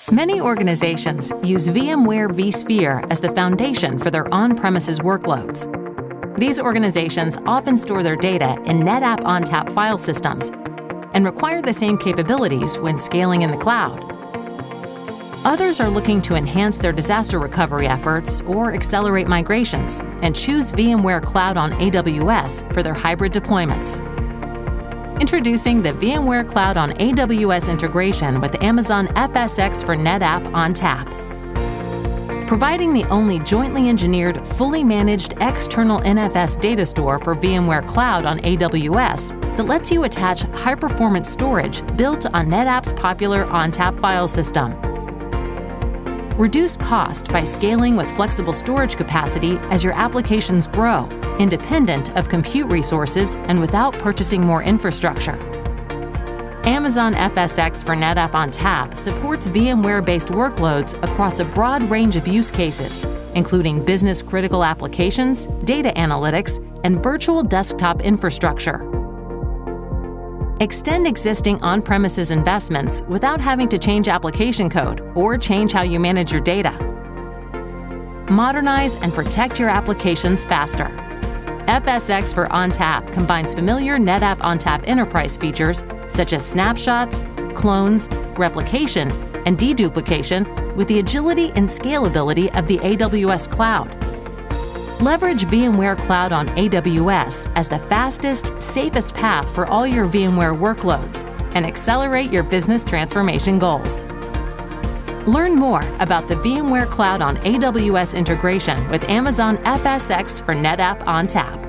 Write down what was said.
Many organizations use VMware vSphere as the foundation for their on-premises workloads. These organizations often store their data in NetApp ONTAP file systems and require the same capabilities when scaling in the cloud. Others are looking to enhance their disaster recovery efforts or accelerate migrations and choose VMware Cloud on AWS for their hybrid deployments. Introducing the VMware Cloud on AWS integration with Amazon FSx for NetApp ONTAP. Providing the only jointly engineered, fully managed external NFS data store for VMware Cloud on AWS that lets you attach high-performance storage built on NetApp's popular ONTAP file system. Reduce cost by scaling with flexible storage capacity as your applications grow, independent of compute resources and without purchasing more infrastructure. Amazon FSx for NetApp ONTAP supports VMware-based workloads across a broad range of use cases, including business-critical applications, data analytics, and virtual desktop infrastructure. Extend existing on-premises investments without having to change application code or change how you manage your data. Modernize and protect your applications faster. FSx for ONTAP combines familiar NetApp ONTAP enterprise features such as snapshots, clones, replication, and deduplication with the agility and scalability of the AWS cloud. Leverage VMware Cloud on AWS as the fastest, safest path for all your VMware workloads and accelerate your business transformation goals. Learn more about the VMware Cloud on AWS integration with Amazon FSx for NetApp ONTAP.